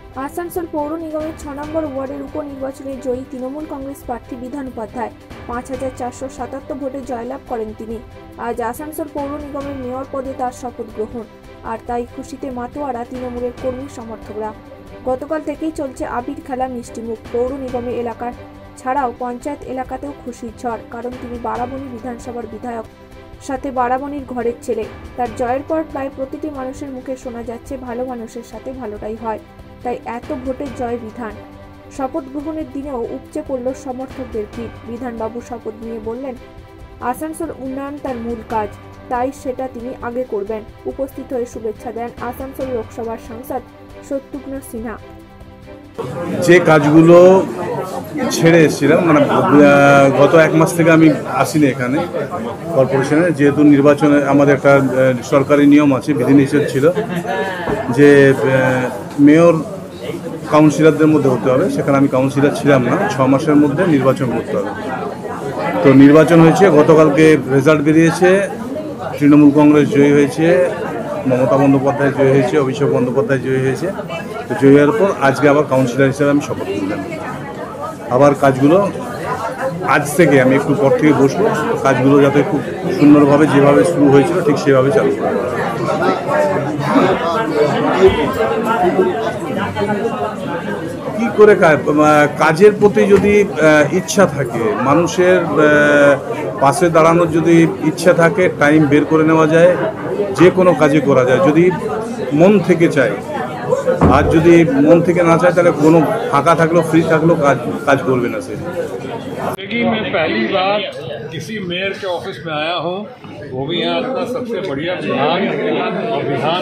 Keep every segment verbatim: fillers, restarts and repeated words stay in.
আসানসোল পৌর নিগমের ছ নম্বর ওয়ার্ডের উপনির্বাচনে জয়ী তৃণমূল কংগ্রেস প্রার্থী বিধান উপাধ্যায় পাঁচ হাজার চারশো সাতাত্তর ভোটে জয়লাভ করেন তিনি। আজ আসানসোল পৌর নিগমের মেয়র পদে তার শপথ গ্রহণ, আর তাই খুশিতে মাতোয়ারা তৃণমূলের কর্মী সমর্থকরা। গতকাল থেকেই চলছে আবির খেলা মিষ্টিমুখ। পৌর নিগমের এলাকার ছাড়াও পঞ্চায়েত এলাকাতেও খুশির ঝড়, কারণ তিনি বারাবণী বিধানসভার বিধায়ক, সাথে বারাবণীর ঘরের ছেলে। তার জয়ের পর প্রায় প্রতিটি মানুষের মুখে শোনা যাচ্ছে ভালো মানুষের সাথে ভালোটাই হয়, তাই এত ভোটের জয় বিধান। শপথ গ্রহণের দিনেও উপচে পড়ল সমর্থকদের ভিড়। বিধানবাবু শপথ নিয়ে বললেন, আসানসোল উন্নয়ন তার মূল কাজ, তাই সেটা তিনি আগে করবেন। উপস্থিত হয়ে শুভেচ্ছা দেন আসানসোল লোকসভার সাংসদ শত্রুঘ্ন সিনহা। যে কাজগুলো ছেড়ে এসেছিলাম, মানে গত এক মাস থেকে আমি আসিনি এখানে কর্পোরেশনে, যেহেতু নির্বাচনে আমাদের একটা সরকারি নিয়ম আছে, বিধিনিষেধ ছিল যে মেয়র কাউন্সিলরদের মধ্যে হতে হবে। সেখানে আমি কাউন্সিলর ছিলাম না, ছ মাসের মধ্যে নির্বাচন করতে হবে। তো নির্বাচন হয়েছে, গতকালকে রেজাল্ট বেরিয়েছে, তৃণমূল কংগ্রেস জয়ী হয়েছে, মমতা বন্দ্যোপাধ্যায় জয়ী হয়েছে, অভিষেক বন্দ্যোপাধ্যায় জয়ী হয়েছে। তো জয়ী হওয়ার পর আজকে আবার কাউন্সিলর হিসেবে আমি শপথ নিলাম। আবার কাজগুলো আজ থেকে আমি একটু পর থেকে বসবো, কাজগুলো যাতে খুব সুন্দরভাবে যেভাবে শুরু হয়েছিল ঠিক সেভাবে চালু করবো। কি করে কাজের প্রতি যদি ইচ্ছা থাকে, মানুষের পাশে দাঁড়ানোর যদি ইচ্ছা থাকে, টাইম বের করে নেওয়া যায়, যে কোনো কাজে করা যায় যদি মন থেকে চায়। আর যদি মন থেকে না চায় তাহলে কোনো ফাঁকা থাকলেও ফ্রি থাকলেও কাজ কাজ করবে না। সে मैं पहली बार किसी मेयर के ऑफिस में आया हूँ, वो भी यहाँ अपना सबसे बढ़िया विधान और विधान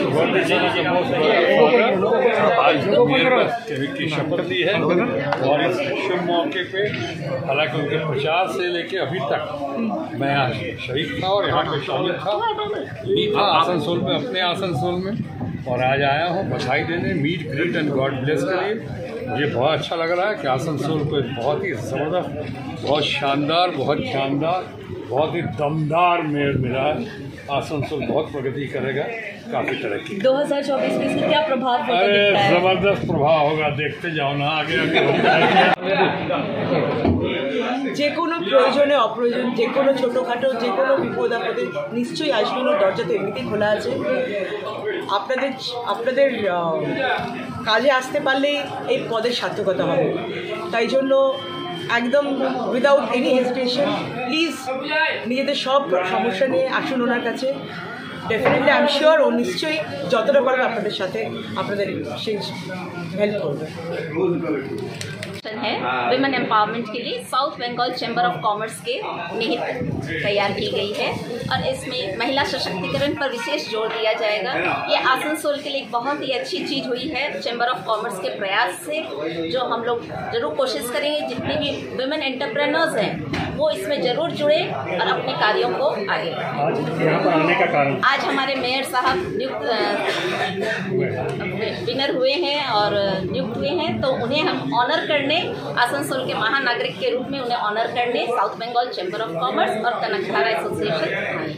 आज मेयर की शपथ ली है। और इस शुभ मौके पे हालांकि उनके प्रचार से लेके अभी तक मैं यहाँ शरीक था और यहाँ पे शामिल था ही था आसनसोल में, अपने आसनसोल में। और आज आया हूँ बधाई देने, meet greet and God bless के लिए। मुझे बहुत अच्छा लग रहा है कि आसनसोल को बहुत ही ज़बरदस्त, बहुत शानदार, बहुत शानदार, बहुत ही दमदार मेयर मिला है। आसनसोल बहुत प्रगति करेगा, काफ़ी तरक्की। दो हज़ार चौबीस में इसका क्या प्रभाव होगा? अरे ज़बरदस्त प्रभाव होगा, देखते जाओ ना, आगे आगे যে কোনো প্রয়োজনে অপ্রয়োজন, যে কোনো ছোটোখাটো যে কোনো বিপদ আপদে নিশ্চয়ই আসবেন, ওর দরজা তো এমনিতেই খোলা আছে। আপনাদের আপনাদের কাজে আসতে পারলেই এই পদের সার্থকতা হবে। তাই জন্য একদম উইদাউট এনি হেজিটেশন প্লিজ নিজেদের সব সমস্যা নিয়ে আসুন ওনার কাছে। ডেফিনেটলি আই এম শিওর ও নিশ্চয়ই যতটা পারবে আপনাদের সাথে আপনাদের সেই হেল্প করবে। है विमेन एम्पावरमेंट के लिए South Bengal chamber of commerce के निहित तैयार की गई है, और इसमें महिला सशक्तिकरण पर विशेष जोर दिया जाएगा। ये आसनसोल के लिए एक बहुत ही अच्छी चीज़ हुई है चैम्बर ऑफ कॉमर्स के प्रयास से, जो हम लोग जरूर कोशिश करेंगे जितने भी विमेन एंटरप्रेन्योर्स हैं वो इसमें जरूर जुड़े और अपने कार्यों को आगे बढ़ाएं। यहाँ पर आने का कारण आज हमारे मेयर साहब नियुक्त विनर हुए हैं और नियुक्त हुए हैं, तो उन्हें हम ऑनर करने, आसनसोल के महानागरिक के रूप में उन्हें ऑनर करने South Bengal chamber of commerce और कनकधारा एसोसिएशन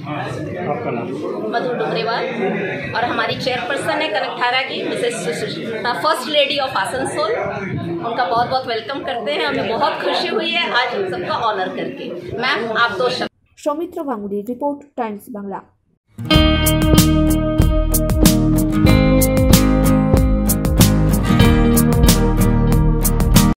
मधु डुमरेवाल और हमारी चेयरपर्सन है कनकधारा की Mrs first lady of Asansol, उनका बहुत बहुत वेलकम करते हैं। हमें बहुत खुशी हुई है आज हम सबका ऑनर करके। मैम आप दो शब्द। Soumitra Ganguly, report Times Bangla.